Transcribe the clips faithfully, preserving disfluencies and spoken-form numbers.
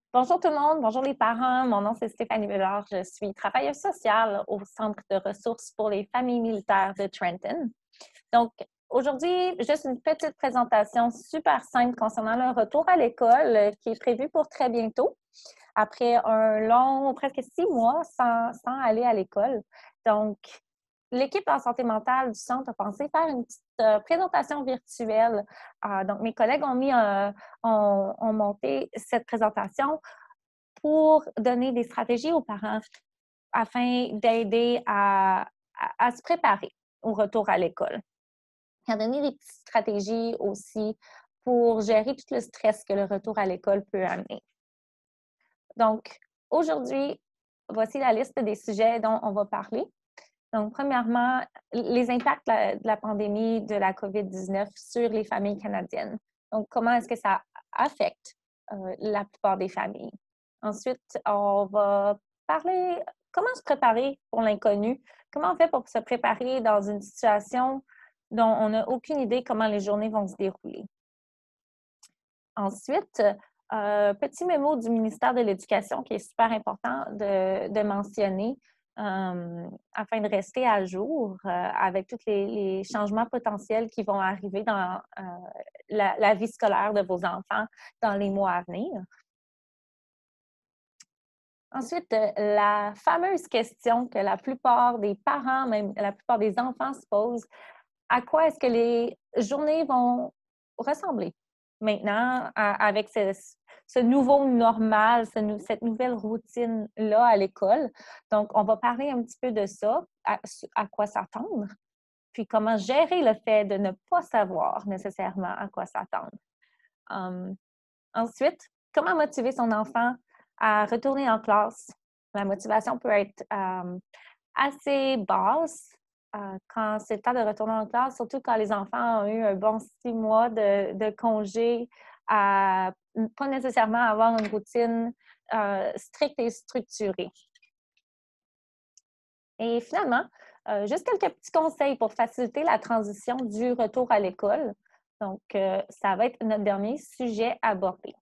Bonjour tout le monde, bonjour les parents. Mon nom c'est Stéphanie Bédard. Je suis travailleuse sociale au Centre de ressources pour les familles militaires de Trenton. Donc, aujourd'hui, juste une petite présentation super simple concernant le retour à l'école euh, qui est prévu pour très bientôt, après un long, presque six mois sans, sans aller à l'école. Donc, l'équipe en santé mentale du centre a pensé faire une petite euh, présentation virtuelle. Euh, donc, mes collègues ont mis, euh, ont, ont monté cette présentation pour donner des stratégies aux parents afin d'aider à, à, à se préparer au retour à l'école. Il a donné des petites stratégies aussi pour gérer tout le stress que le retour à l'école peut amener. Donc, aujourd'hui, voici la liste des sujets dont on va parler. Donc, premièrement, les impacts de la, de la pandémie de la COVID dix-neuf sur les familles canadiennes. Donc, comment est-ce que ça affecte euh, la plupart des familles? Ensuite, on va parler comment se préparer pour l'inconnu. Comment on fait pour se préparer dans une situation dont on n'a aucune idée comment les journées vont se dérouler. Ensuite, euh, petit mémo du ministère de l'Éducation qui est super important de, de mentionner euh, afin de rester à jour euh, avec tous les, les changements potentiels qui vont arriver dans euh, la, la vie scolaire de vos enfants dans les mois à venir. Ensuite, la fameuse question que la plupart des parents, même la plupart des enfants se posent, à quoi est-ce que les journées vont ressembler maintenant à, avec ce, ce nouveau normal, ce, cette nouvelle routine-là à l'école? Donc, on va parler un petit peu de ça, à, à quoi s'attendre, puis comment gérer le fait de ne pas savoir nécessairement à quoi s'attendre. Um, ensuite, comment motiver son enfant à retourner en classe? La motivation peut être euh, assez basse euh, quand c'est le temps de retourner en classe, surtout quand les enfants ont eu un bon six mois de, de congé, à pas nécessairement avoir une routine euh, stricte et structurée. Et finalement, euh, juste quelques petits conseils pour faciliter la transition du retour à l'école. Donc, euh, ça va être notre dernier sujet abordé.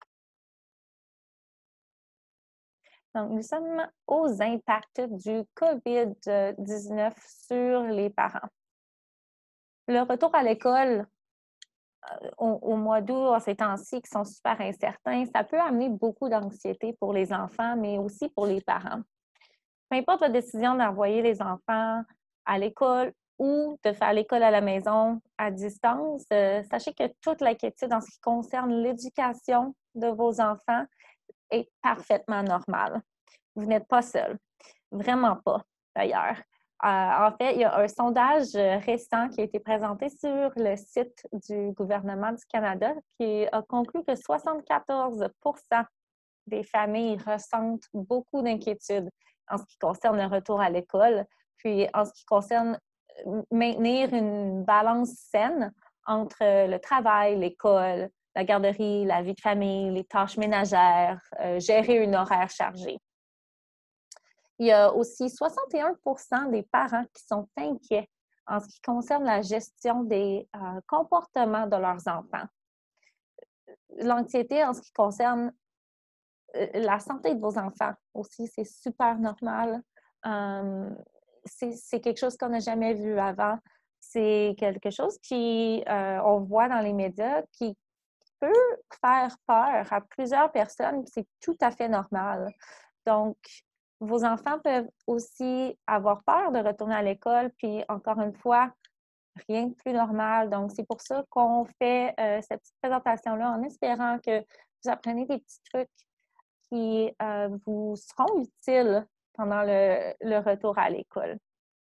Donc, nous sommes aux impacts du COVID dix-neuf sur les parents. Le retour à l'école euh, au, au mois d'août, ces temps-ci qui sont super incertains, ça peut amener beaucoup d'anxiété pour les enfants, mais aussi pour les parents. Peu importe votre décision d'envoyer les enfants à l'école ou de faire l'école à la maison à distance, euh, sachez que toute l'inquiétude en ce qui concerne l'éducation de vos enfants est parfaitement normale. Vous n'êtes pas seul. Vraiment pas, d'ailleurs. Euh, en fait, il y a un sondage récent qui a été présenté sur le site du gouvernement du Canada qui a conclu que soixante-quatorze pour cent des familles ressentent beaucoup d'inquiétudes en ce qui concerne le retour à l'école, puis en ce qui concerne maintenir une balance saine entre le travail, l'école, la garderie, la vie de famille, les tâches ménagères, euh, gérer une horaire chargée. Il y a aussi soixante et un pour cent des parents qui sont inquiets en ce qui concerne la gestion des euh, comportements de leurs enfants. L'anxiété en ce qui concerne euh, la santé de vos enfants aussi, c'est super normal. Euh, c'est quelque chose qu'on n'a jamais vu avant. C'est quelque chose qui, euh, on voit dans les médias, qui peut faire peur à plusieurs personnes. C'est tout à fait normal. Donc, vos enfants peuvent aussi avoir peur de retourner à l'école, puis encore une fois, rien de plus normal. Donc, c'est pour ça qu'on fait euh, cette petite présentation-là en espérant que vous apprenez des petits trucs qui euh, vous seront utiles pendant le, le retour à l'école.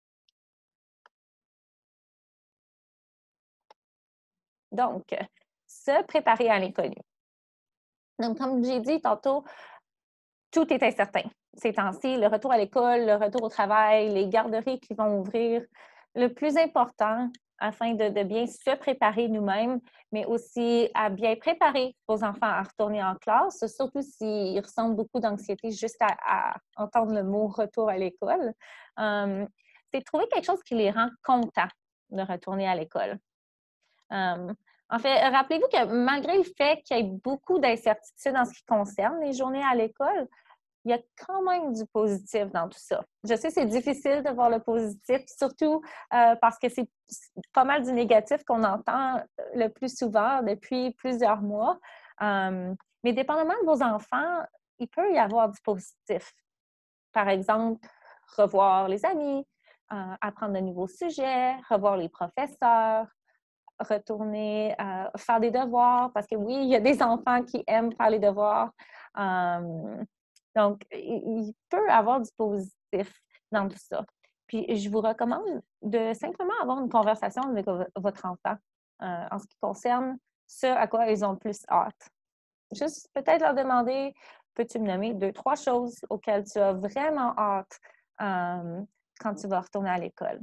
Donc, se préparer à l'inconnu. Donc, comme j'ai dit tantôt, tout est incertain. Ces temps-ci, le retour à l'école, le retour au travail, les garderies qui vont ouvrir. Le plus important, afin de, de bien se préparer nous-mêmes, mais aussi à bien préparer vos enfants à retourner en classe, surtout s'ils ressentent beaucoup d'anxiété juste à, à, entendre le mot retour à l'école, euh, c'est de trouver quelque chose qui les rend contents de retourner à l'école. Um, En fait, rappelez-vous que malgré le fait qu'il y ait beaucoup d'incertitudes en ce qui concerne les journées à l'école, il y a quand même du positif dans tout ça. Je sais que c'est difficile de voir le positif, surtout euh, parce que c'est pas mal du négatif qu'on entend le plus souvent depuis plusieurs mois. Euh, mais dépendamment de vos enfants, il peut y avoir du positif. Par exemple, revoir les amis, euh, apprendre de nouveaux sujets, revoir les professeurs, retourner euh, faire des devoirs, parce que oui, il y a des enfants qui aiment faire les devoirs. Euh, donc, il, il peut y avoir du positif dans tout ça. Puis, je vous recommande de simplement avoir une conversation avec votre enfant euh, en ce qui concerne ce à quoi ils ont plus hâte. Juste peut-être leur demander, peux-tu me nommer deux, trois choses auxquelles tu as vraiment hâte euh, quand tu vas retourner à l'école.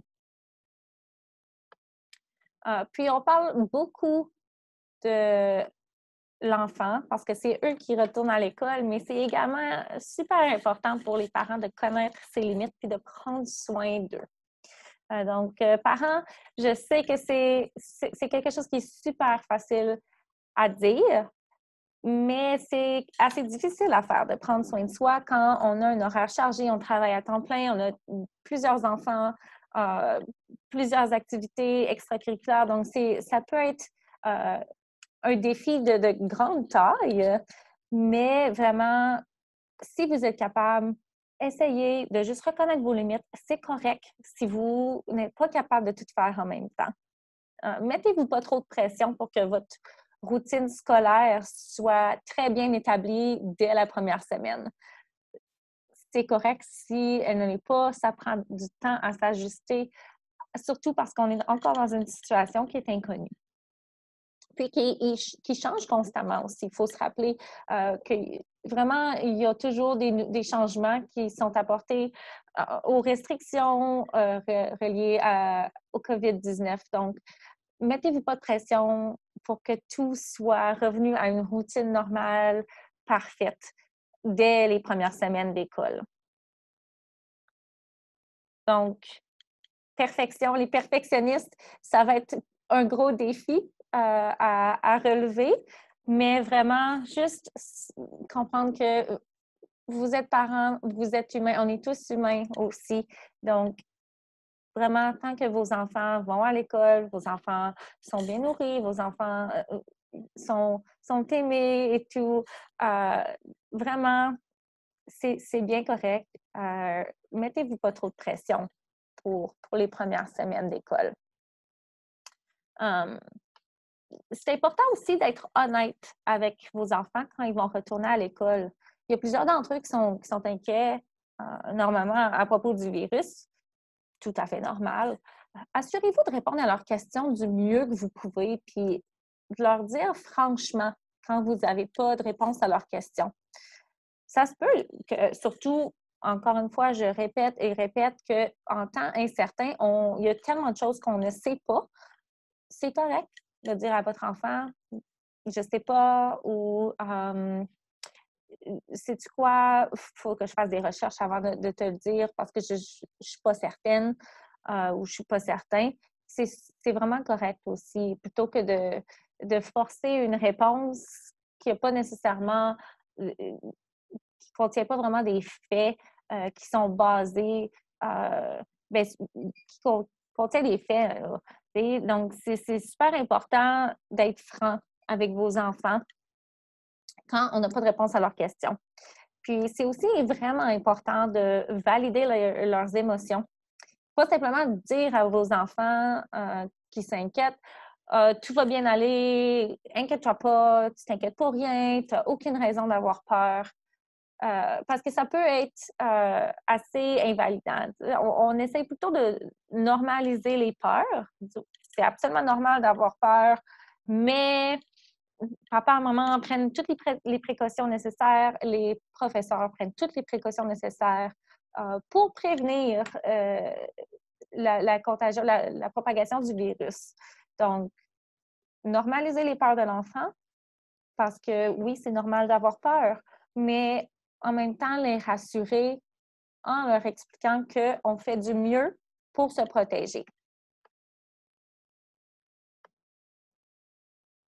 Euh, puis, on parle beaucoup de l'enfant parce que c'est eux qui retournent à l'école, mais c'est également super important pour les parents de connaître ses limites et de prendre soin d'eux. Euh, donc, euh, parents, je sais que c'est, c'est, c'est quelque chose qui est super facile à dire, mais c'est assez difficile à faire de prendre soin de soi quand on a un horaire chargé, on travaille à temps plein, on a plusieurs enfants, euh, plusieurs activités extracurriculaires. Donc, c'est, ça peut être euh, un défi de, de grande taille, mais vraiment, si vous êtes capable, essayez de juste reconnaître vos limites. C'est correct si vous n'êtes pas capable de tout faire en même temps. Euh, mettez-vous pas trop de pression pour que votre routine scolaire soit très bien établie dès la première semaine. C'est correct si elle ne l'est pas, ça prend du temps à s'ajuster, surtout parce qu'on est encore dans une situation qui est inconnue. Puis qui, qui change constamment aussi. Il faut se rappeler euh, que vraiment, il y a toujours des, des changements qui sont apportés euh, aux restrictions euh, reliées à, au covid dix-neuf. Donc, mettez-vous pas de pression pour que tout soit revenu à une routine normale, parfaite, dès les premières semaines d'école. Donc, perfection, les perfectionnistes, ça va être un gros défi euh, à, à relever, mais vraiment juste comprendre que vous êtes parents, vous êtes humains, on est tous humains aussi. Donc, vraiment, tant que vos enfants vont à l'école, vos enfants sont bien nourris, vos enfants euh, sont, sont aimés et tout, euh, vraiment, c'est bien correct. Euh, mettez-vous pas trop de pression pour, pour les premières semaines d'école. Um, c'est important aussi d'être honnête avec vos enfants quand ils vont retourner à l'école. Il y a plusieurs d'entre eux qui sont, qui sont inquiets euh, normalement à propos du virus. Tout à fait normal. Assurez-vous de répondre à leurs questions du mieux que vous pouvez, puis de leur dire franchement quand vous n'avez pas de réponse à leurs questions. Ça se peut que, surtout, encore une fois, je répète et répète qu'en temps incertain, on, il y a tellement de choses qu'on ne sait pas. C'est correct de dire à votre enfant, je ne sais pas, ou euh, sais-tu quoi, il faut que je fasse des recherches avant de, de te le dire parce que je ne suis pas certaine euh, ou je ne suis pas certain. C'est vraiment correct aussi, plutôt que de, de forcer une réponse qui n'a pas nécessairement, euh, qui ne contient pas vraiment des faits euh, qui sont basés, euh, ben, qui contient des faits. Là. Donc, c'est super important d'être franc avec vos enfants quand on n'a pas de réponse à leurs questions. Puis, c'est aussi vraiment important de valider le, leurs émotions. Pas simplement dire à vos enfants euh, qui s'inquiètent, euh, tout va bien aller, inquiète-toi pas, tu t'inquiètes pour rien, tu n'as aucune raison d'avoir peur. Euh, parce que ça peut être euh, assez invalidant. On, on essaie plutôt de normaliser les peurs. C'est absolument normal d'avoir peur, mais papa et maman prennent toutes les, pré les précautions nécessaires, les professeurs prennent toutes les précautions nécessaires euh, pour prévenir euh, la, la contagion, la, la propagation du virus. Donc, normaliser les peurs de l'enfant, parce que oui, c'est normal d'avoir peur, mais en même temps, les rassurer en leur expliquant qu'on fait du mieux pour se protéger.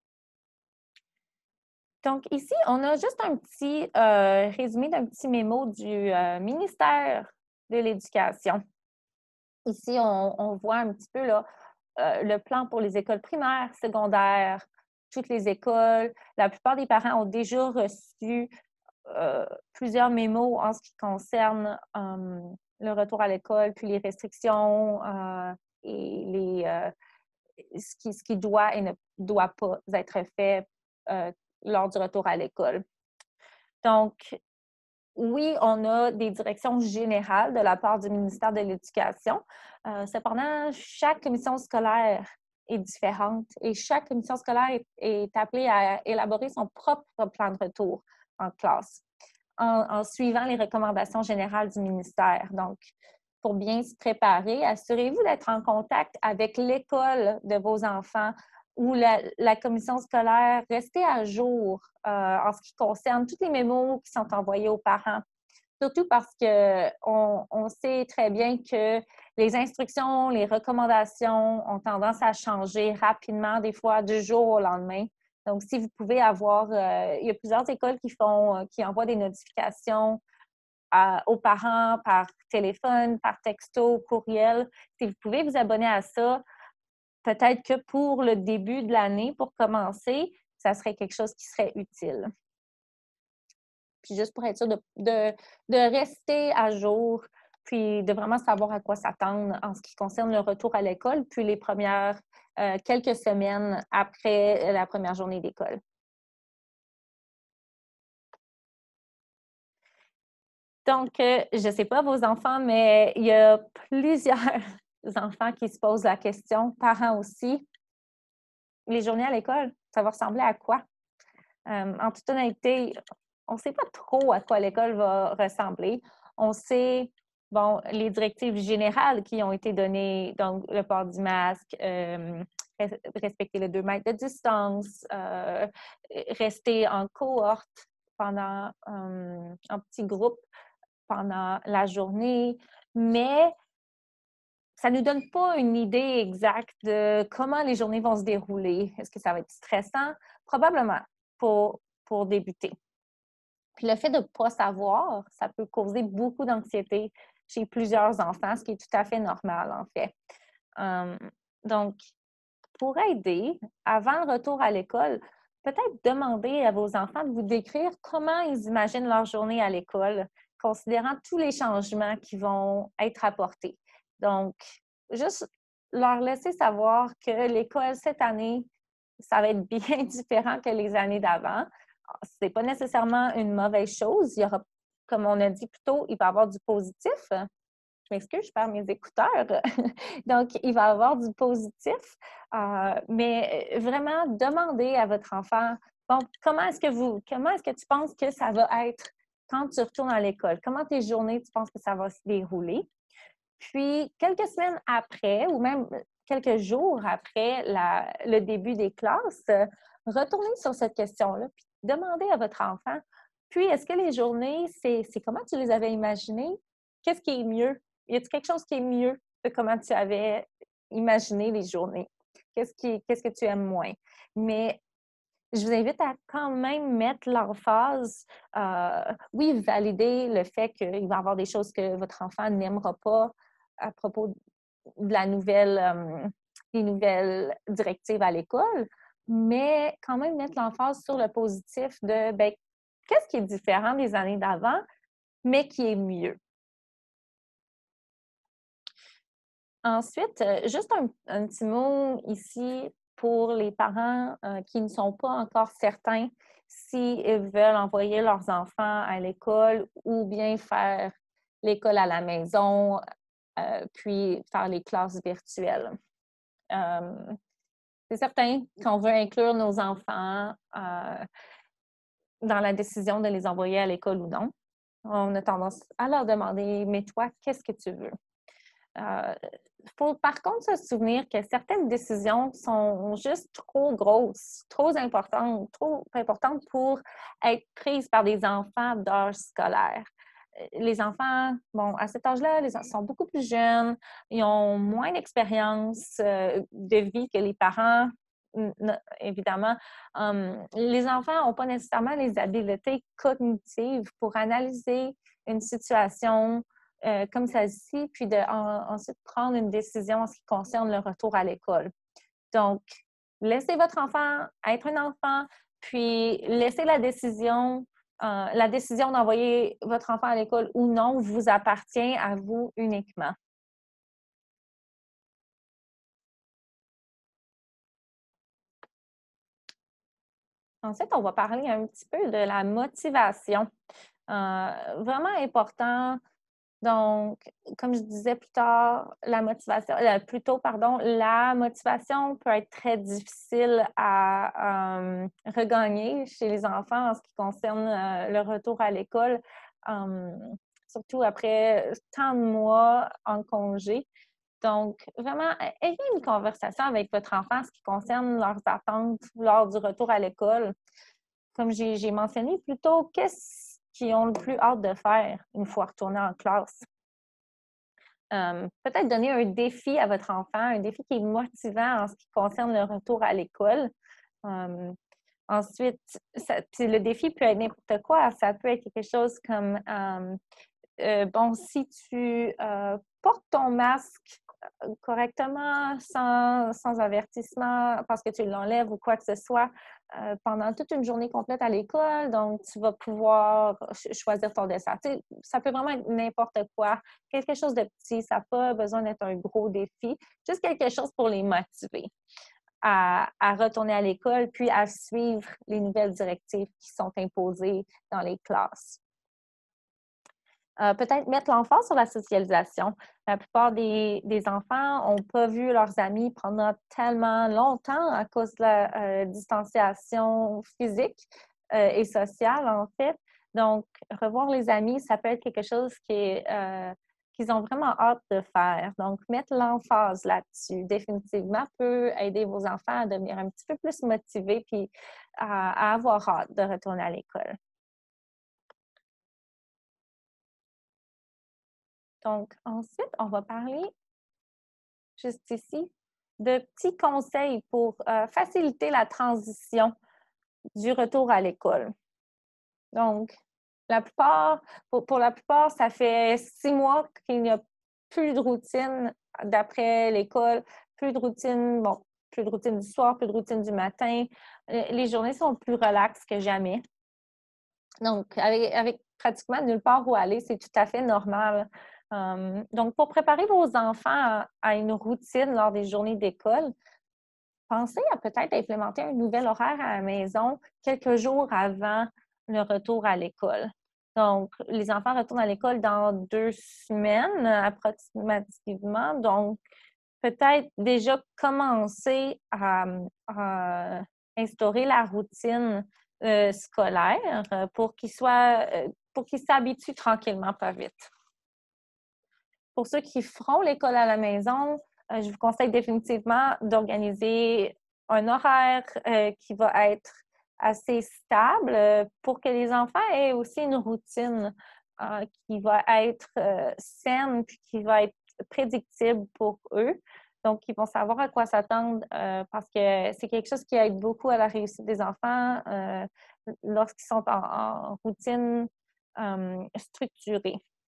Donc ici, on a juste un petit euh, résumé d'un petit mémo du euh, ministère de l'Éducation. Ici, on, on voit un petit peu là, euh, le plan pour les écoles primaires, secondaires, toutes les écoles. La plupart des parents ont déjà reçu euh, plusieurs mémos en ce qui concerne euh, le retour à l'école, puis les restrictions euh, et les, euh, ce, qui, ce qui doit et ne doit pas être fait euh, lors du retour à l'école. Donc, oui, on a des directions générales de la part du ministère de l'Éducation. Euh, cependant, chaque commission scolaire est différente et chaque commission scolaire est, est appelée à élaborer son propre plan de retour en classe en, en suivant les recommandations générales du ministère. Donc, pour bien se préparer, assurez-vous d'être en contact avec l'école de vos enfants ou la, la commission scolaire. Restez à jour euh, en ce qui concerne tous les mémos qui sont envoyés aux parents. Surtout parce qu'on on sait très bien que les instructions, les recommandations ont tendance à changer rapidement, des fois du jour au lendemain. Donc, si vous pouvez avoir, euh, il y a plusieurs écoles qui font, euh, qui envoient des notifications à, aux parents par téléphone, par texto, courriel. Si vous pouvez vous abonner à ça, peut-être que pour le début de l'année, pour commencer, ça serait quelque chose qui serait utile. Puis juste pour être sûr de, de, de rester à jour, puis de vraiment savoir à quoi s'attendre en ce qui concerne le retour à l'école, puis les premières euh, quelques semaines après la première journée d'école. Donc, euh, je ne sais pas vos enfants, mais il y a plusieurs enfants qui se posent la question, parents aussi. Les journées à l'école, ça va ressembler à quoi? Euh, en toute honnêteté, on ne sait pas trop à quoi l'école va ressembler. On sait, bon, les directives générales qui ont été données, donc le port du masque, euh, respecter les deux mètres de distance, euh, rester en cohorte pendant euh, un petit groupe pendant la journée, mais ça ne nous donne pas une idée exacte de comment les journées vont se dérouler. Est-ce que ça va être stressant? Probablement pour, pour débuter. Puis le fait de ne pas savoir, ça peut causer beaucoup d'anxiété chez plusieurs enfants, ce qui est tout à fait normal, en fait. Um, donc, pour aider, avant le retour à l'école, peut-être demander à vos enfants de vous décrire comment ils imaginent leur journée à l'école, considérant tous les changements qui vont être apportés. Donc, juste leur laisser savoir que l'école cette année, ça va être bien différent que les années d'avant. Ce n'est pas nécessairement une mauvaise chose. Il y aura, comme on a dit plus tôt, il va y avoir du positif. Je m'excuse, je perds mes écouteurs. Donc, il va y avoir du positif, euh, mais vraiment demander à votre enfant, bon, comment est-ce que vous, comment est-ce que tu penses que ça va être quand tu retournes à l'école? Comment tes journées, tu penses que ça va se dérouler? Puis, quelques semaines après, ou même quelques jours après la, le début des classes, retournez sur cette question-là, puis demandez à votre enfant, puis, est-ce que les journées, c'est, c'est comment tu les avais imaginées? Qu'est-ce qui est mieux? Y a-t-il quelque chose qui est mieux de comment tu avais imaginé les journées? Qu'est-ce qui, qu'est-ce que tu aimes moins? Mais je vous invite à quand même mettre l'emphase, euh, oui, valider le fait qu'il va y avoir des choses que votre enfant n'aimera pas à propos de la nouvelle, euh, des nouvelles directives à l'école, mais quand même mettre l'emphase sur le positif de, bien, qu'est-ce qui est différent des années d'avant, mais qui est mieux. Ensuite, euh, juste un, un petit mot ici pour les parents euh, qui ne sont pas encore certains s'ils veulent envoyer leurs enfants à l'école ou bien faire l'école à la maison, euh, puis faire les classes virtuelles. Euh, c'est certain qu'on veut inclure nos enfants euh, dans la décision de les envoyer à l'école ou non. On a tendance à leur demander, mais toi, qu'est-ce que tu veux? Il euh, faut par contre se souvenir que certaines décisions sont juste trop grosses, trop importantes, trop importantes pour être prises par des enfants d'âge scolaire. Les enfants, bon, à cet âge-là, ils sont beaucoup plus jeunes, ils ont moins d'expérience euh, de vie que les parents évidemment, um, les enfants n'ont pas nécessairement les habiletés cognitives pour analyser une situation euh, comme celle-ci, puis de, en, ensuite prendre une décision en ce qui concerne le retour à l'école. Donc, laissez votre enfant être un enfant, puis laissez la décision, euh, la décision d'envoyer votre enfant à l'école ou non vous appartient à vous uniquement. Ensuite, on va parler un petit peu de la motivation. Euh, vraiment important. Donc, comme je disais plus tard, la motivation, euh, plus tôt, pardon, la motivation peut être très difficile à euh, regagner chez les enfants en ce qui concerne euh, le retour à l'école, euh, surtout après tant de mois en congé. Donc, vraiment, ayez une conversation avec votre enfant en ce qui concerne leurs attentes lors du retour à l'école. Comme j'ai mentionné plus tôt, qu'est-ce qu'ils ont le plus hâte de faire une fois retournés en classe? Euh, peut-être donner un défi à votre enfant, un défi qui est motivant en ce qui concerne le retour à l'école. Euh, ensuite, ça, puis le défi peut être n'importe quoi. Ça peut être quelque chose comme euh, euh, bon, si tu euh, portes ton masque correctement, sans, sans avertissement, parce que tu l'enlèves ou quoi que ce soit, euh, pendant toute une journée complète à l'école, donc tu vas pouvoir ch choisir ton dessert. Tu sais, ça peut vraiment être n'importe quoi, quelque chose de petit, ça n'a pas besoin d'être un gros défi, juste quelque chose pour les motiver à, à retourner à l'école, puis à suivre les nouvelles directives qui sont imposées dans les classes. Euh, peut-être mettre l'enfant sur la socialisation. La plupart des, des enfants n'ont pas vu leurs amis pendant tellement longtemps à cause de la euh, distanciation physique euh, et sociale, en fait. Donc, revoir les amis, ça peut être quelque chose qui est, euh, qu'ils ont vraiment hâte de faire. Donc, mettre l'emphase là-dessus, définitivement, peut aider vos enfants à devenir un petit peu plus motivés puis à, à avoir hâte de retourner à l'école. Donc, ensuite, on va parler juste ici de petits conseils pour euh, faciliter la transition du retour à l'école. Donc, la plupart, pour, pour la plupart, ça fait six mois qu'il n'y a plus de routine d'après l'école, plus de routine, bon, plus de routine du soir, plus de routine du matin. Les journées sont plus relaxes que jamais. Donc, avec, avec pratiquement nulle part où aller, c'est tout à fait normal. Um, donc, pour préparer vos enfants à, à une routine lors des journées d'école, pensez à peut-être implémenter un nouvel horaire à la maison quelques jours avant le retour à l'école. Donc, les enfants retournent à l'école dans deux semaines approximativement. Donc, peut-être déjà commencer à, à instaurer la routine euh, scolaire euh, pour qu'ils soient, euh, pour qu'ils s'habituent tranquillement, pas vite. Pour ceux qui feront l'école à la maison, euh, je vous conseille définitivement d'organiser un horaire euh, qui va être assez stable euh, pour que les enfants aient aussi une routine euh, qui va être euh, saine puis qui va être prédictible pour eux. Donc, ils vont savoir à quoi s'attendre euh, parce que c'est quelque chose qui aide beaucoup à la réussite des enfants euh, lorsqu'ils sont en, en routine euh, structurée.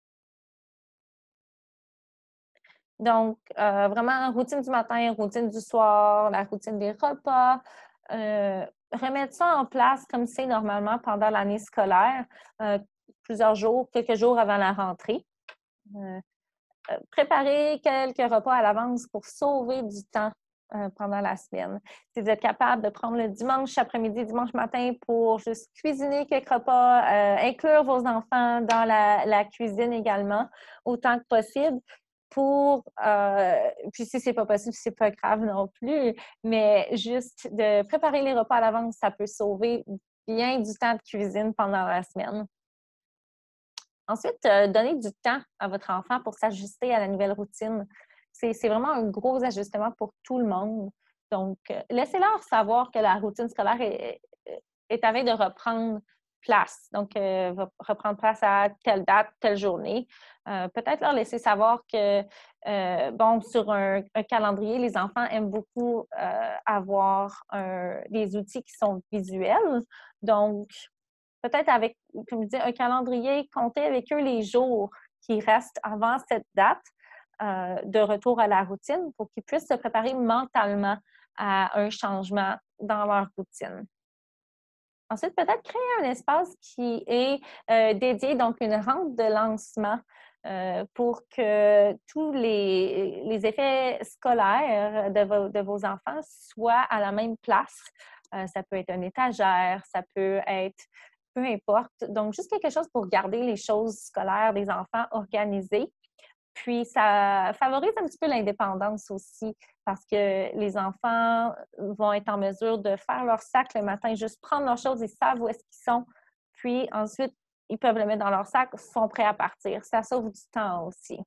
Donc, euh, vraiment, routine du matin, routine du soir, la routine des repas. Euh, remettre ça en place comme c'est normalement pendant l'année scolaire, euh, plusieurs jours, quelques jours avant la rentrée. Euh, euh, préparer quelques repas à l'avance pour sauver du temps euh, pendant la semaine. Si vous êtes capable de prendre le dimanche après-midi, dimanche matin pour juste cuisiner quelques repas, euh, inclure vos enfants dans la, la cuisine également, autant que possible. Pour, euh, puis si c'est pas possible, c'est pas grave non plus, mais juste de préparer les repas à l'avance, ça peut sauver bien du temps de cuisine pendant la semaine. Ensuite, euh, donner du temps à votre enfant pour s'ajuster à la nouvelle routine. C'est vraiment un gros ajustement pour tout le monde. Donc, euh, laissez-leur savoir que la routine scolaire est, est à veille de reprendre place. Donc, euh, va reprendre place à telle date, telle journée. Euh, peut-être leur laisser savoir que Euh, bon, sur un, un calendrier, les enfants aiment beaucoup euh, avoir un, des outils qui sont visuels. Donc, peut-être avec, comme je dis, un calendrier, compter avec eux les jours qui restent avant cette date euh, de retour à la routine pour qu'ils puissent se préparer mentalement à un changement dans leur routine. Ensuite, peut-être créer un espace qui est euh, dédié, donc une rampe de lancement euh, pour que tous les, les effets scolaires de vos, de vos enfants soient à la même place. Euh, ça peut être une étagère, ça peut être peu importe. Donc, juste quelque chose pour garder les choses scolaires des enfants organisées. Puis, ça favorise un petit peu l'indépendance aussi parce que les enfants vont être en mesure de faire leur sac le matin, juste prendre leurs choses, ils savent où est-ce qu'ils sont. Puis, ensuite, ils peuvent le mettre dans leur sac, sont prêts à partir. Ça sauve du temps aussi.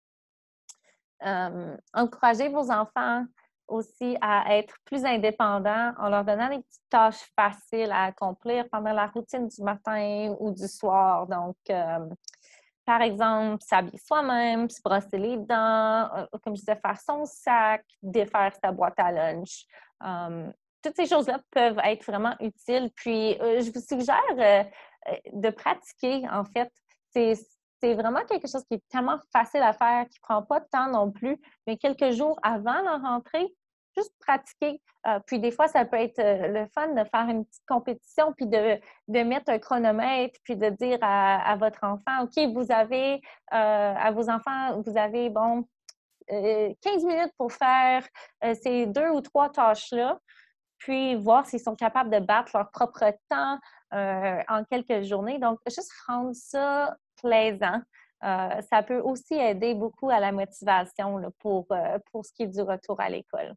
Euh, encouragez vos enfants aussi à être plus indépendants en leur donnant des petites tâches faciles à accomplir pendant la routine du matin ou du soir. Donc, euh, par exemple, s'habiller soi-même, se brosser les dents, euh, comme je disais, faire son sac, défaire sa boîte à lunch. Um, toutes ces choses-là peuvent être vraiment utiles. Puis, euh, je vous suggère euh, de pratiquer, en fait. C'est, c'est vraiment quelque chose qui est tellement facile à faire, qui ne prend pas de temps non plus, mais quelques jours avant la rentrée, juste pratiquer. Euh, puis des fois, ça peut être euh, le fun de faire une petite compétition, puis de, de mettre un chronomètre, puis de dire à, à votre enfant, OK, vous avez, euh, à vos enfants, vous avez, bon, euh, quinze minutes pour faire euh, ces deux ou trois tâches-là, puis voir s'ils sont capables de battre leur propre temps euh, en quelques journées. Donc, juste rendre ça plaisant. Euh, ça peut aussi aider beaucoup à la motivation là, pour, euh, pour ce qui est du retour à l'école.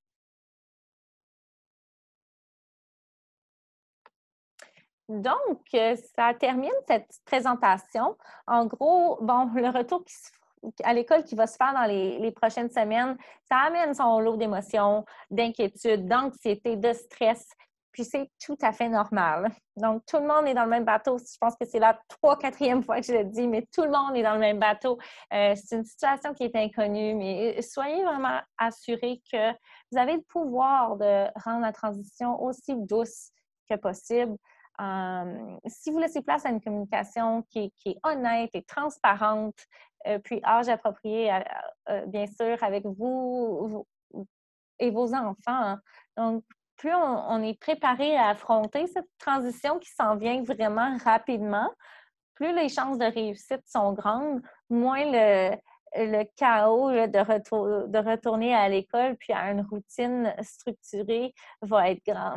Donc, euh, ça termine cette présentation. En gros, bon, le retour qui se- à l'école qui va se faire dans les, les prochaines semaines, ça amène son lot d'émotions, d'inquiétudes, d'anxiété, de stress. Puis c'est tout à fait normal. Donc, tout le monde est dans le même bateau. Je pense que c'est la trois, quatrième fois que je le dis, mais tout le monde est dans le même bateau. Euh, c'est une situation qui est inconnue, mais soyez vraiment assurés que vous avez le pouvoir de rendre la transition aussi douce que possible. Euh, si vous laissez place à une communication qui, qui est honnête et transparente, euh, puis âge approprié, euh, euh, bien sûr, avec vous, vous et vos enfants. Hein. Donc, plus on, on est préparé à affronter cette transition qui s'en vient vraiment rapidement, plus les chances de réussite sont grandes, moins le, le chaos là, de, retour, de retourner à l'école puis à une routine structurée va être grand.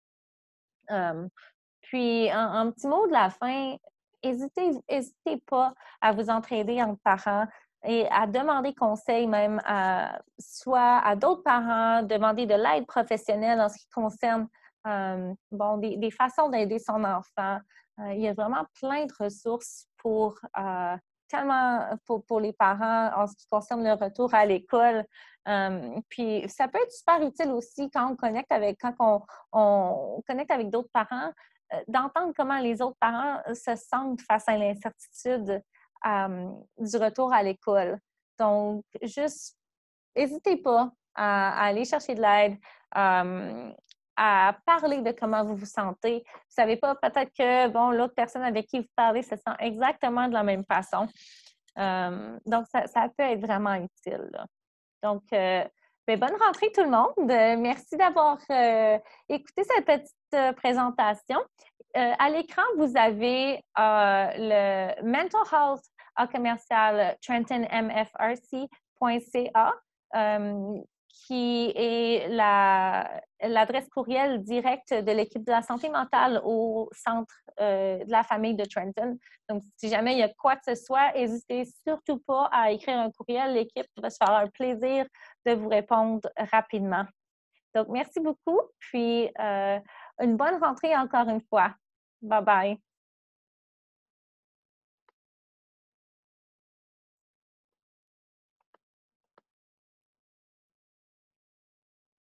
Euh, Puis, un, un petit mot de la fin, n'hésitez hésitez pas à vous entraider entre parents et à demander conseil même à, soit à d'autres parents, demander de l'aide professionnelle en ce qui concerne euh, bon, des, des façons d'aider son enfant. Euh, il y a vraiment plein de ressources pour euh, tellement pour, pour les parents en ce qui concerne le retour à l'école. Euh, puis ça peut être super utile aussi quand on connecte avec quand on, on connecte avec d'autres parents d'entendre comment les autres parents se sentent face à l'incertitude euh, du retour à l'école. Donc, juste, n'hésitez pas à, à aller chercher de l'aide, euh, à parler de comment vous vous sentez. Vous ne savez pas, peut-être que, bon, l'autre personne avec qui vous parlez se sent exactement de la même façon. Euh, donc, ça, ça peut être vraiment utile. Là. Donc, euh, bien, bonne rentrée tout le monde. Euh, merci d'avoir euh, écouté cette petite euh, présentation. Euh, à l'écran, vous avez euh, le Mental Health à commercial trenton m f r c point c a euh, qui est la, l'adresse courriel directe de l'équipe de la santé mentale au centre euh, de la famille de Trenton. Donc, si jamais il y a quoi que ce soit, n'hésitez surtout pas à écrire un courriel. L'équipe va se faire un plaisir de vous répondre rapidement. Donc, merci beaucoup. Puis, euh, une bonne rentrée encore une fois. Bye bye.